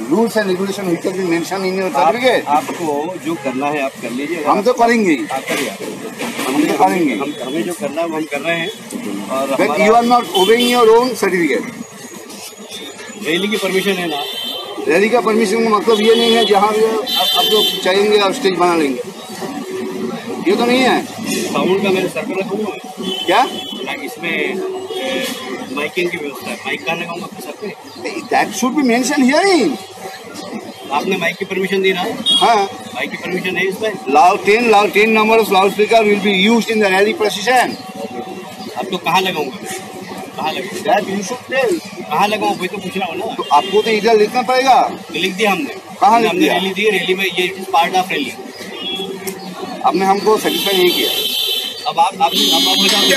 Rules and regulation which has been mention in your certificate. आपको जो करना है आप कर लीजिए। हम तो करेंगे, हम तो करेंगे, हमें जो करना है वो हम कर रहे हैं। और but you are not obeying your own certificate. Rally की परमिशन है ना। रैली का परमिशन का मतलब ये नहीं है जहाँ भी आप लोग चाहेंगे आप स्टेज बना लेंगे, ये तो नहीं है। साउंड का मैंने सर्कल रखा हुआ है। क्या इसमें माइकिंग की व्यवस्था है, माइक कहाँ लगाऊंगा अपने सर पे? That should be mention here. आपने माइक की परमिशन दी ना? हाँ, माइक की परमिशन है इसमें। Loud 10 numbers loudspeaker will be used in the rally procession। अब तो कहाँ लगाऊंगा? कहाँ लगाऊंगा? That you should tell। कहाँ लगाऊं वही तो पूछ रहा हूँ ना। तो आपको तो इधर लिखना पड़ेगा। लिख दिया हमने। कहाँ लिख हमने दिया? रैली दी, रैली में ये पार्ट ऑफ रैली। आपने हमको सेटिस्फाई नहीं किया। अब आप हो जाओ।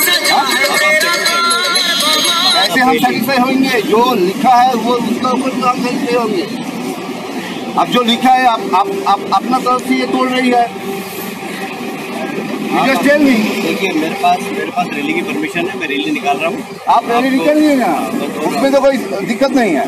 ऐसे हम सेटिस्फाई होंगे, जो लिखा है वो उसका ऊपर तो हम सेटिस्फाई होंगे। अब जो लिखा है आप अपना तरफ से ये तोड़ रही है। Just tell me। देखिए मेरे पास रैली की परमिशन है, मैं रैली निकाल रहा हूँ। आप रैली निकालिए ना, उसमें तो कोई दिक्कत नहीं है।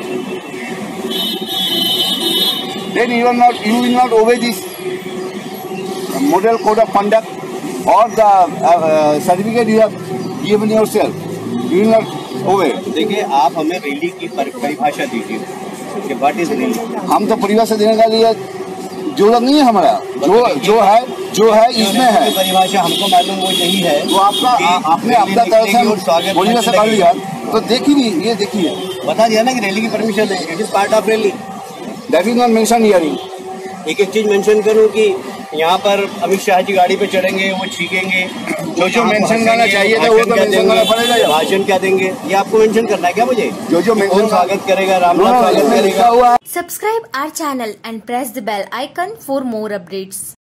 Then you will not obey this model code of conduct or the certificate you have given yourself। You will not obey। देखिए आप हमें रैली की परिभाषा दीजिए कि व्हाट इज रैली। हम तो परिभाषा देने का लिए जरूरत नहीं है हमारा, जो है इसमें है परिभाषा हमको मालूम वो यही है। तो आपने अपना तरफ से बोलने से कर लिया तो देखिए, ये देखिए बता दिया ना कि रैली की परमिशन है, it is part of rally. That is not mention here. एक चीज मेंशन करूं कि यहाँ पर अमित शाह जी गाड़ी पे चढ़ेंगे, वो छीकेंगे, जो मेंशन करना चाहिए था वो तो मेंशन करना पड़ेगा। भाषण क्या देंगे ये आपको मेंशन करना है क्या? मुझे जो मेंशन स्वागत करेगा, रामनाथ स्वागत करेगा। Subscribe our channel and press the bell icon for more updates.